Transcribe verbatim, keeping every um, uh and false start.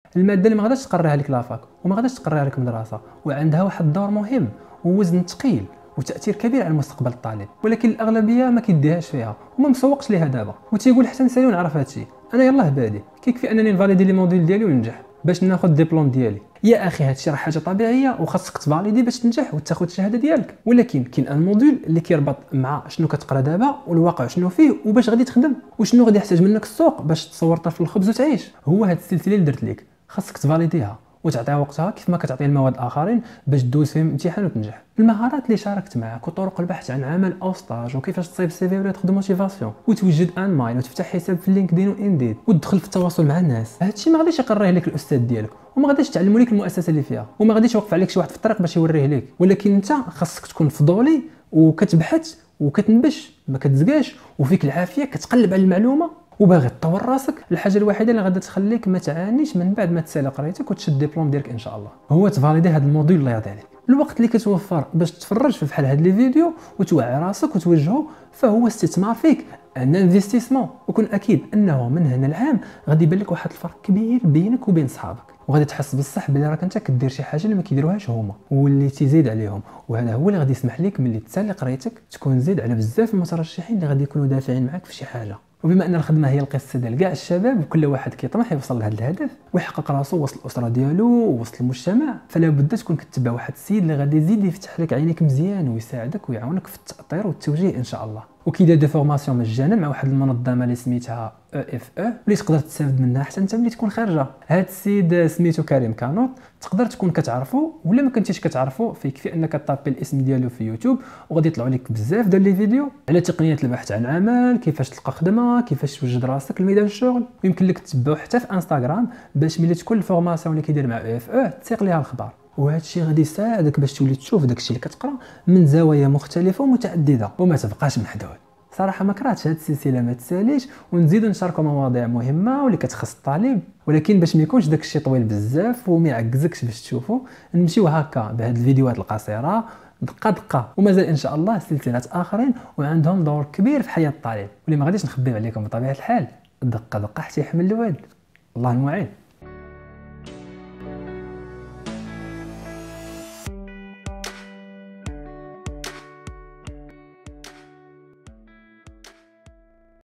الماده اللي ما غاداش تقريها لك لافاك وما غاداش تقريها لك مدرسه، وعندها واحد الدور مهم ووزن ثقيل وتاثير كبير على مستقبل الطالب، ولكن الاغلبيه ما كيديهاش فيها وما مسوقش ليها دابا، وتيقول حتى نسالي ونعرف هادشي. انا يلاه بادي كيكفي انني نفاليدي لي موديل ديالي وننجح باش ناخذ الدبلوم ديالي. يا اخي هادشي راه حاجه طبيعيه وخاصك تفاليدي باش تنجح وتاخذ الشهاده ديالك، ولكن كاين ان موديل اللي كيربط مع شنو كتقرا دابا والواقع شنو فيه وباش غادي تخدم وشنو غادي يحتاج منك السوق باش تصور طرف الخبز وتعيش. هو هاد السلسله اللي درت لك خاصك تفاليديها وتعطيها وقتها كيف ما كتعطي المواد الاخرين باش دوز فيهم امتحان وتنجح. المهارات اللي شاركت معك وطرق البحث عن عمل او ستاج وكيفاش تصايب سي في ولا تاخذ موتيفاسيون وتوجد ان مايل وتفتح حساب في لينكدين وانديد وتدخل في التواصل مع الناس. هادشي ما غاديش يقريه لك الاستاذ ديالك وما غاديش تعلموا لك المؤسسه اللي فيها وما غاديش يوقف عليك شي واحد في الطريق باش يوريه لك، ولكن انت خاصك تكون فضولي وكتبحث وكتنبش ما كتزقاش وفيك العافيه كتقلب على المعلومه وباغي تطور راسك. الحاجه الوحيده اللي غادا تخليك ما تعانيش من بعد ما تسالي قرايتك وتشد الدبلوم ديالك ان شاء الله هو تفاليدي هذا الموديل اللي يعطي عليك. الوقت اللي كتوفر باش تفرج في بحال هاد لي فيديو وتوعي راسك وتوجهه فهو استثمار فيك، ان انفستيسمون، وكن اكيد انه من هنا العام غادي يبان لك واحد الفرق كبير بينك وبين صحابك وغادي تحس بالصح بلي راك انت كدير شي حاجه اللي ما كيديروهاش هما واللي تزيد عليهم، وهذا هو اللي غادي يسمح لك ملي تسالي قرايتك تكون زيد على بزاف المترشحين اللي غادي يكونوا دافعين معاك في شي حاجه. وبما ان الخدمه هي القصه ديال كاع الشباب وكل واحد كيطمح يوصل لهذا الهدف ويحقق راسو وسط الاسره ديالو ووسط المجتمع، فلا بد تكون كتبع واحد السيد اللي غادي يزيد يفتح لك عينيك مزيان ويساعدك ويعاونك في التاطير والتوجيه ان شاء الله. وكيدير دي فورماسيون مجانا مع واحد المنظمه اللي سميتها او اف او اللي تقدر تستافد منها حتى انت ملي تكون خارجه. هذا السيد سميتو كريم كانوط، تقدر تكون كتعرفو ولا ما كنتيش كتعرفو، فيكفي انك طابي الاسم ديالو في يوتيوب وغادي يطلعوا لك بزاف ديال لي فيديو على تقنيات البحث عن عمل، كيفاش تلقى خدمه، كيفاش توجد راسك لميدان الشغل. ويمكن لك تتبعو حتى في انستغرام باش ملي تكون الفورماسيون اللي كيدير مع او اف او تسيق ليها الخبر، وهذا الشيء غادي يساعدك باش تولي تشوف داكشي اللي كتقرا من زوايا مختلفه ومتعدده وما تبقاش محدود. صراحه ما كرهتش هذه السلسله ما تساليش ونزيدو نشاركوا مواضيع مهمه واللي كتخص الطالب، ولكن باش ما يكونش داك الشيء طويل بزاف وما يعكزكش باش تشوفوا نمشيو هكا بهاد الفيديوهات القصيره دقه دقه. ومازال ان شاء الله سلسلات اخرين وعندهم دور كبير في حياه الطالب واللي ما غاديش نخبيو عليكم بطبيعه الحال. دقه دقه حتى يحمل الواد. الله المعين.